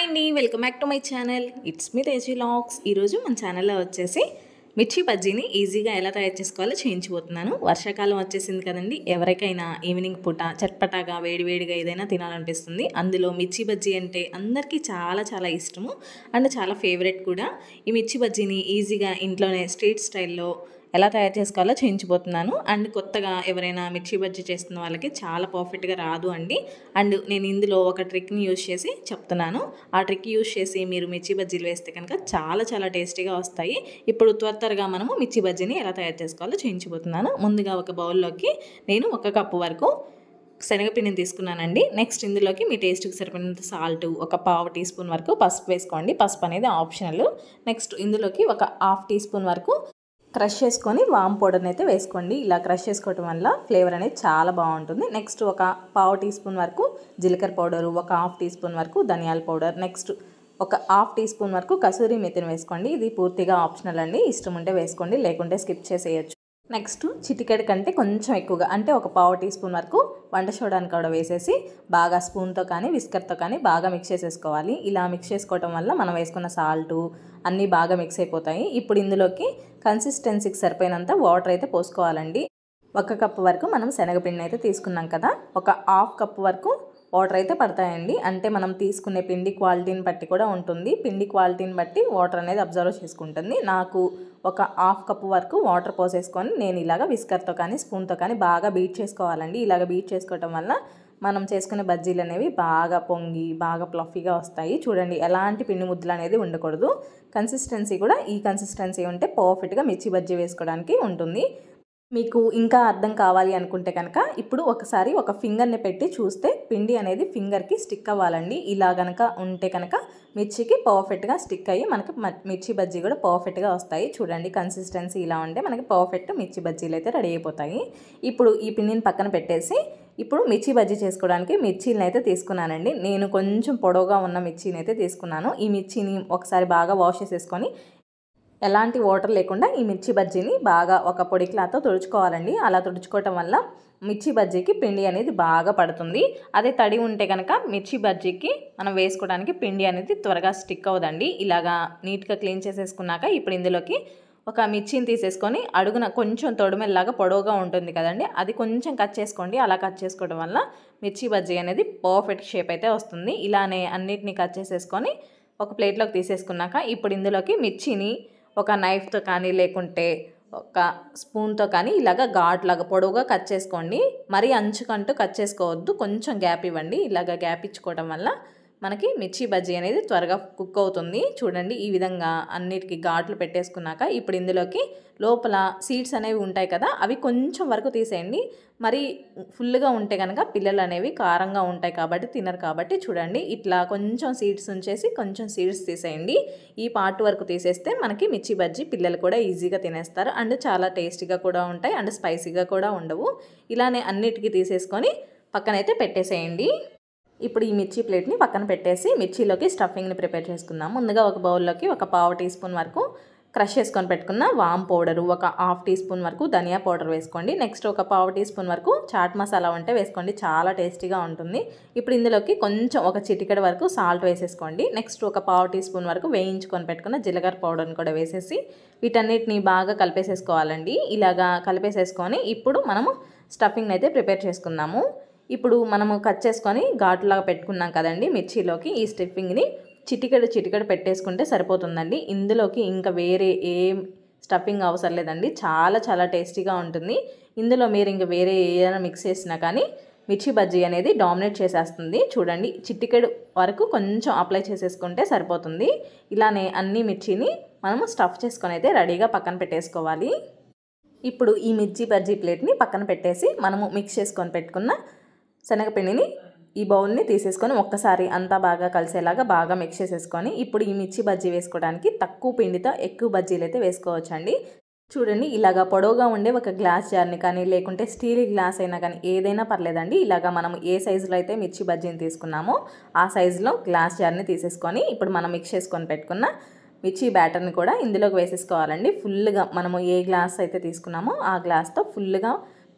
అండి, welcome back to my channel. It's me Teji logs. ఈరోజు మన ఛానల్లో వచ్చేసి మిర్చి బజ్జీని ఈజీగా ఎలా తయారు చేసుకోవాలో చేయించబోతున్నాను. వర్షాకాలం వచ్చేసింది కదండి, ఎవరికైనా ఈవినింగ్ పూట చట్పటాగా వేడివేడిగా ఏదైనా తినాలనిపిస్తుంది. అందులో మిర్చి బజ్జీ అంటే అందరికీ చాలా చాలా ఇష్టము అండ్ చాలా ఫేవరెట్ కూడా. ఈ మిర్చి బజ్జీని ఈజీగా ఇంట్లోనే స్ట్రీట్ స్టైల్లో ఎలా తయారు చేసుకోవాలో చేయించబోతున్నాను. అండ్ కొత్తగా ఎవరైనా మిర్చి బజ్జీ చేస్తున్న వాళ్ళకి చాలా పర్ఫెక్ట్గా రాదు అండి. అండ్ నేను ఇందులో ఒక ట్రిక్ని యూజ్ చేసి చెప్తున్నాను. ఆ ట్రిక్ యూజ్ చేసి మీరు మిర్చి బజ్జీలు వేస్తే కనుక చాలా చాలా టేస్టీగా వస్తాయి. ఇప్పుడు త్వరగా మనము మిర్చి బజ్జీని ఎలా తయారు చేసుకోవాలో చేయించబోతున్నాను. ముందుగా ఒక బౌల్లోకి నేను 1 కప్పు వరకు శనగపిండిని తీసుకున్నానండి. నెక్స్ట్ ఇందులోకి మీ టేస్ట్కి సరిపడినంత సాల్ట్, ఒక పావు టీ స్పూన్ వరకు పసుపు వేసుకోండి. పసుపు అనేది ఆప్షనల్. నెక్స్ట్ ఇందులోకి ఒక హాఫ్ టీ స్పూన్ వరకు క్రష్ చేసుకొని వామ్ పౌడర్ని అయితే వేసుకోండి. ఇలా క్రష్ చేసుకోవటం వల్ల ఫ్లేవర్ అనేది చాలా బాగుంటుంది. నెక్స్ట్ ఒక పావు టీ స్పూన్ వరకు జీలకర్ర పౌడరు, ఒక హాఫ్ టీ స్పూన్ వరకు ధనియాల పౌడర్, నెక్స్ట్ ఒక హాఫ్ టీ స్పూన్ వరకు కసూరి మెతిని వేసుకోండి. ఇది పూర్తిగా ఆప్షనల్ అండి, ఇష్టం ఉంటే వేసుకోండి, లేకుంటే స్కిప్ చేసేయచ్చు. నెక్స్ట్ చిటికెడు కంటే కొంచెం ఎక్కువగా అంటే ఒక పావు టీ స్పూన్ వరకు వంట సోడాని కూడా వేసేసి బాగా స్పూన్తో కానీ విస్కర్తో కానీ బాగా మిక్స్ చేసేసుకోవాలి. ఇలా మిక్స్ చేసుకోవటం వల్ల మనం వేసుకున్న సాల్టు అన్నీ బాగా మిక్స్ అయిపోతాయి. ఇప్పుడు ఇందులోకి కన్సిస్టెన్సీకి సరిపోయినంత వాటర్ అయితే పోసుకోవాలండి. 1 కప్పు వరకు మనం శనగపిండిని అయితే తీసుకున్నాం కదా, ఒక హాఫ్ కప్పు వరకు వాటర్ అయితే పడతాయండి. అంటే మనం తీసుకునే పిండి క్వాలిటీని బట్టి కూడా ఉంటుంది. పిండి క్వాలిటీని బట్టి వాటర్ అనేది అబ్జర్వ్ చేసుకుంటుంది. నాకు ఒక హాఫ్ కప్పు వరకు వాటర్ పోసేసుకొని నేను ఇలాగ విస్కర్తో కానీ స్పూన్తో కానీ బాగా బీట్ చేసుకోవాలండి. ఇలాగ బీట్ చేసుకోవటం వల్ల మనం చేసుకునే బజ్జీలు అనేవి బాగా పొంగి బాగా ప్లఫీగా వస్తాయి. చూడండి, ఎలాంటి పిండి ముద్దలు అనేది ఉండకూడదు. కన్సిస్టెన్సీ కూడా ఈ కన్సిస్టెన్సీ ఉంటే పర్ఫెక్ట్గా మిర్చి బజ్జీ వేసుకోవడానికి ఉంటుంది. మీకు ఇంకా అర్థం కావాలి అనుకుంటే కనుక ఇప్పుడు ఒకసారి ఒక ఫింగర్ని పెట్టి చూస్తే పిండి అనేది ఫింగర్కి స్టిక్ అవ్వాలండి. ఇలా కనుక ఉంటే కనుక మిర్చికి పర్ఫెక్ట్గా స్టిక్ అయ్యి మనకి మిర్చి బజ్జీ కూడా పర్ఫెక్ట్గా వస్తాయి. చూడండి, కన్సిస్టెన్సీ ఇలా ఉంటే మనకి పర్ఫెక్ట్ మిర్చి బజ్జీలు అయితే రెడీ అయిపోతాయి. ఇప్పుడు ఈ పిండిని పక్కన పెట్టేసి ఇప్పుడు మిర్చి బజ్జీ చేసుకోవడానికి మిర్చీలను అయితే తీసుకున్నానండి. నేను కొంచెం పొడవుగా ఉన్న మిర్చిని అయితే తీసుకున్నాను. ఈ మిర్చిని ఒకసారి బాగా వాష్ చేసేసుకొని ఎలాంటి వాటర్ లేకుండా ఈ మిర్చి బజ్జీని బాగా ఒక పొడి క్లాత్తో తుడుచుకోవాలండి. అలా తుడుచుకోవటం వల్ల మిర్చి బజ్జీకి పిండి అనేది బాగా పడుతుంది. అదే తడి ఉంటే కనుక మిర్చి బజ్జీకి మనం వేసుకోవడానికి పిండి అనేది త్వరగా స్టిక్ అవ్వదండి. ఇలాగా నీట్గా క్లీన్ చేసేసుకున్నాక ఇప్పుడు ఇందులోకి ఒక మిర్చిని తీసేసుకొని అడుగున కొంచెం తొడుమెల్లాగా పొడవుగా ఉంటుంది కదండి, అది కొంచెం కట్ చేసుకోండి. అలా కట్ చేసుకోవడం వల్ల మిర్చి బజ్జీ అనేది పర్ఫెక్ట్ షేప్ అయితే వస్తుంది. ఇలానే అన్నిటిని కట్ చేసేసుకొని ఒక ప్లేట్లోకి తీసేసుకున్నాక ఇప్పుడు ఇందులోకి మిర్చిని ఒక నైఫ్తో కానీ లేకుంటే ఒక స్పూన్తో కానీ ఇలాగ ఘాట్లాగా పొడవుగా కట్ చేసుకోండి. మరీ అంచుకంటూ కట్ చేసుకోవద్దు, కొంచెం గ్యాప్ ఇవ్వండి. ఇలాగ గ్యాప్ ఇచ్చుకోవడం వల్ల మనకి మిర్చి బజ్జీ అనేది త్వరగా కుక్ అవుతుంది. చూడండి, ఈ విధంగా అన్నిటికీ ఘాట్లు పెట్టేసుకున్నాక ఇప్పుడు ఇందులోకి లోపల సీడ్స్ అనేవి ఉంటాయి కదా, అవి కొంచెం వరకు తీసేయండి. మరి ఫుల్గా ఉంటే కనుక పిల్లలు అనేవి కారంగా ఉంటాయి కాబట్టి తినరు. కాబట్టి చూడండి, ఇట్లా కొంచెం సీడ్స్ ఉంచేసి కొంచెం సీడ్స్ తీసేయండి. ఈ పార్ట్ వరకు తీసేస్తే మనకి మిర్చి బజ్జీ పిల్లలు కూడా ఈజీగా తినేస్తారు అండ్ చాలా టేస్టీగా కూడా ఉంటాయి అండ్ స్పైసీగా కూడా ఉండవు. ఇలానే అన్నిటికీ తీసేసుకొని పక్కనైతే పెట్టేసేయండి. ఇప్పుడు ఈ మిర్చి ప్లేట్ని పక్కన పెట్టేసి మిర్చిలోకి స్టఫింగ్ని ప్రిపేర్ చేసుకుందాం. ముందుగా ఒక బౌల్లోకి ఒక పావు టీ స్పూన్ వరకు క్రష్ చేసుకొని పెట్టుకున్న వామ్ పౌడరు, ఒక హాఫ్ టీ స్పూన్ వరకు ధనియా పౌడర్ వేసుకోండి. నెక్స్ట్ ఒక పావు టీ స్పూన్ వరకు చాట్ మసాలా ఉంటే వేసుకోండి, చాలా టేస్టీగా ఉంటుంది. ఇప్పుడు ఇందులోకి కొంచెం ఒక చిటికెడ వరకు సాల్ట్ వేసేసుకోండి. నెక్స్ట్ ఒక పావు టీ స్పూన్ వరకు వేయించుకొని పెట్టుకున్న జీలకర్ర పౌడర్ని కూడా వేసేసి వీటన్నిటిని బాగా కలిపేసేసుకోవాలండి. ఇలాగా కలిపేసేసుకొని ఇప్పుడు మనము స్టఫింగ్ని అయితే ప్రిపేర్ చేసుకుందాము. ఇప్పుడు మనము కట్ చేసుకొని ఘాటులాగా పెట్టుకున్నాం కదండి మిర్చిలోకి, ఈ స్టఫింగ్ని చిటికెడు పెట్టేసుకుంటే సరిపోతుందండి. ఇందులోకి ఇంకా వేరే ఏం స్టఫింగ్ అవసరం లేదండి, చాలా చాలా టేస్టీగా ఉంటుంది. ఇందులో మీరు ఇంకా వేరే ఏదైనా మిక్స్ చేసినా కానీ మిర్చి బజ్జీ అనేది డామినేట్ చేసేస్తుంది. చూడండి, చిటికెడు వరకు కొంచెం అప్లై చేసేసుకుంటే సరిపోతుంది. ఇలానే అన్ని మిర్చిని మనము స్టఫ్ చేసుకొని అయితే రెడీగా పక్కన పెట్టేసుకోవాలి. ఇప్పుడు ఈ మిర్చి బజ్జీ ప్లేట్ని పక్కన పెట్టేసి మనము మిక్స్ చేసుకొని పెట్టుకున్న శనగపిండిని ఈ బౌల్ని తీసేసుకొని ఒక్కసారి అంతా బాగా కలిసేలాగా బాగా మిక్స్ చేసేసుకొని ఇప్పుడు ఈ మిర్చి బజ్జీ వేసుకోవడానికి తక్కువ పిండితో ఎక్కువ బజ్జీలు అయితే వేసుకోవచ్చండి. చూడండి, ఇలాగా పొడవుగా ఉండే ఒక గ్లాస్ జార్ని కానీ లేకుంటే స్టీల్ గ్లాస్ అయినా కానీ ఏదైనా పర్లేదండి. ఇలాగా మనం ఏ సైజులో అయితే మిర్చి బజ్జీని తీసుకున్నామో ఆ సైజులో గ్లాస్ జార్ని తీసేసుకొని ఇప్పుడు మనం మిక్స్ చేసుకొని పెట్టుకున్న మిర్చి బ్యాటర్ని కూడా ఇందులోకి వేసేసుకోవాలండి. ఫుల్గా మనము ఏ గ్లాస్ అయితే తీసుకున్నామో ఆ గ్లాస్తో ఫుల్గా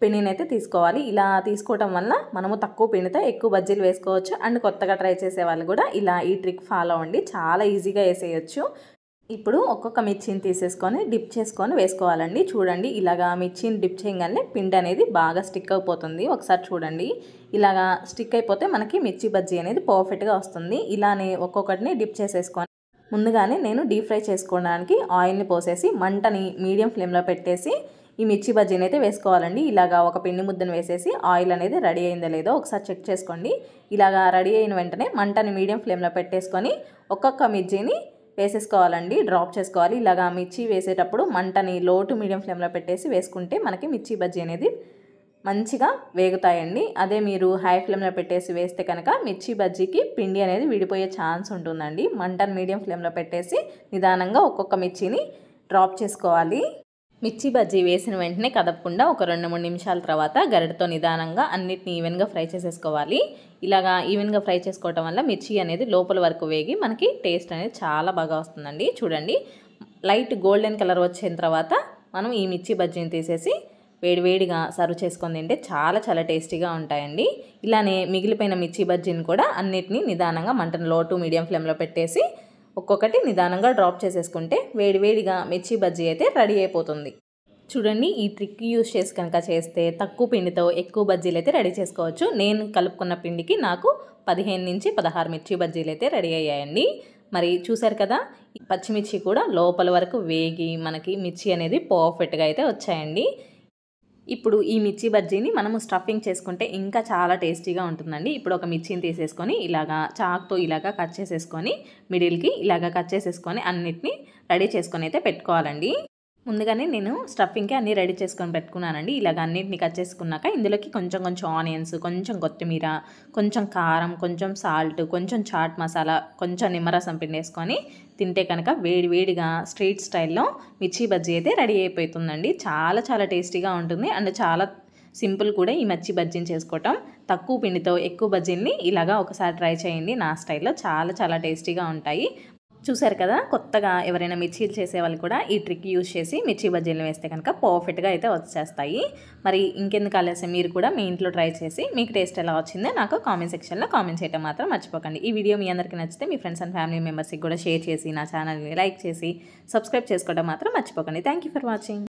పిండిని అయితే తీసుకోవాలి. ఇలా తీసుకోవటం వల్ల మనము తక్కువ పిండితో ఎక్కువ బజ్జీలు వేసుకోవచ్చు. అండ్ కొత్తగా ట్రై చేసే వాళ్ళు కూడా ఇలా ఈ ట్రిక్ ఫాలో అవ్వండి, చాలా ఈజీగా వేసేయచ్చు. ఇప్పుడు ఒక్కొక్క మిర్చిని తీసేసుకొని డిప్ చేసుకొని వేసుకోవాలండి. చూడండి, ఇలాగా మిర్చిని డిప్ చేయగానే పిండి అనేది బాగా స్టిక్ అయిపోతుంది. ఒకసారి చూడండి, ఇలాగా స్టిక్ అయిపోతే మనకి మిర్చి బజ్జీ అనేది పర్ఫెక్ట్గా వస్తుంది. ఇలానే ఒక్కొక్కటిని డిప్ చేసేసుకొని ముందుగానే నేను డీప్ ఫ్రై చేసుకోవడానికి ఆయిల్ని పోసేసి మంటని మీడియం ఫ్లేమ్లో పెట్టేసి ఈ మిర్చి బజ్జీని అయితే వేసుకోవాలండి. ఇలాగా ఒక పిండి ముద్దను వేసేసి ఆయిల్ అనేది రెడీ అయిందో లేదో ఒకసారి చెక్ చేసుకోండి. ఇలాగా రెడీ అయిన వెంటనే మంటని మీడియం ఫ్లేమ్లో పెట్టేసుకొని ఒక్కొక్క మిర్చిని వేసేసుకోవాలండి, డ్రాప్ చేసుకోవాలి. ఇలాగా మిర్చి వేసేటప్పుడు మంటని లో టు మీడియం ఫ్లేమ్లో పెట్టేసి వేసుకుంటే మనకి మిర్చి బజ్జీ అనేది మంచిగా వేగుతాయండి. అదే మీరు హై ఫ్లేమ్లో పెట్టేసి వేస్తే కనుక మిర్చి బజ్జీకి పిండి అనేది విడిపోయే ఛాన్స్ ఉంటుందండి. మంటని మీడియం ఫ్లేమ్లో పెట్టేసి నిదానంగా ఒక్కొక్క మిర్చిని డ్రాప్ చేసుకోవాలి. మిర్చి బజ్జీ వేసిన వెంటనే కదపకుండా ఒక 2-3 నిమిషాల తర్వాత గరిటతో నిదానంగా అన్నిటిని ఈవెన్గా ఫ్రై చేసేసుకోవాలి. ఇలాగా ఈవెన్గా ఫ్రై చేసుకోవటం వల్ల మిర్చి అనేది లోపల వరకు వేగి మనకి టేస్ట్ అనేది చాలా బాగా వస్తుందండి. చూడండి, లైట్ గోల్డెన్ కలర్ వచ్చిన తర్వాత మనం ఈ మిర్చి బజ్జీని తీసేసి వేడివేడిగా సర్వ్ చేసుకొని తింటే చాలా చాలా టేస్టీగా ఉంటాయండి. ఇలానే మిగిలిపోయిన మిర్చి బజ్జీని కూడా అన్నిటినీ నిదానంగా మంటను లో టు మీడియం ఫ్లేమ్లో పెట్టేసి ఒక్కొక్కటి నిదానంగా డ్రాప్ చేసేసుకుంటే వేడివేడిగా మిర్చి బజ్జీ అయితే రెడీ అయిపోతుంది. చూడండి, ఈ ట్రిక్ యూస్ చేసి కనుక చేస్తే తక్కువ పిండితో ఎక్కువ బజ్జీలు అయితే రెడీ చేసుకోవచ్చు. నేను కలుపుకున్న పిండికి నాకు 15 నుంచి 16 మిర్చి బజ్జీలు అయితే రెడీ అయ్యాయండి. మరి చూసారు కదా, పచ్చిమిర్చి కూడా లోపల వరకు వేగి మనకి మిర్చి అనేది పర్ఫెక్ట్గా అయితే వచ్చాయండి. ఇప్పుడు ఈ మిర్చి బజ్జీని మనము స్టఫింగ్ చేసుకుంటే ఇంకా చాలా టేస్టీగా ఉంటుందండి. ఇప్పుడు ఒక మిర్చిని తీసేసుకొని ఇలాగా చాక్తో ఇలాగా కట్ చేసేసుకొని మిడిల్కి ఇలాగా కట్ చేసేసుకొని అన్నిటినీ రెడీ చేసుకొని అయితే పెట్టుకోవాలండి. ముందుగానే నేను స్టఫింగ్కి అన్నీ రెడీ చేసుకొని పెట్టుకున్నానండి. ఇలాగ అన్నిటిని కట్ చేసుకున్నాక ఇందులోకి కొంచెం కొంచెం ఆనియన్స్, కొంచెం కొత్తిమీర, కొంచెం కారం, కొంచెం సాల్ట్, కొంచెం చాట్ మసాలా, కొంచెం నిమ్మరసం పిండేసుకొని తింటే కనుక వేడివేడిగా స్ట్రీట్ స్టైల్లో మిర్చి బజ్జీ అయితే రెడీ అయిపోతుందండి. చాలా చాలా టేస్టీగా ఉంటుంది అండ్ చాలా సింపుల్ కూడా ఈ మిర్చి బజ్జీని చేసుకోవటం. తక్కువ పిండితో ఎక్కువ బజ్జీల్ని ఇలాగా ఒకసారి ట్రై చేయండి. నా స్టైల్లో చాలా చాలా టేస్టీగా ఉంటాయి. చూసారు కదా, కొత్తగా ఎవరైనా మిర్చీలు చేసేవాళ్ళు కూడా ఈ ట్రిక్ యూజ్ చేసి మిర్చి బజ్జీలు వేస్తే కనుక పర్ఫెక్ట్గా అయితే వచ్చేస్తాయి. మరి ఇంకెందుకు ఆలస్యం, మీరు కూడా మీ ఇంట్లో ట్రై చేసి మీకు టేస్ట్ ఎలా వచ్చిందో నాకు కామెంట్ సెక్షన్లో కామెంట్ చేయడం మాత్రం మర్చిపోకండి. ఈ వీడియో మీ అందరికీ నచ్చితే మీ ఫ్రెండ్స్ అండ్ ఫ్యామిలీ మెంబర్స్కి కూడా షేర్ చేసి నా ఛానల్ని లైక్ చేసి సబ్స్క్రైబ్ చేసుకోవడం మాత్రం మర్చిపోకండి. Thank you for watching.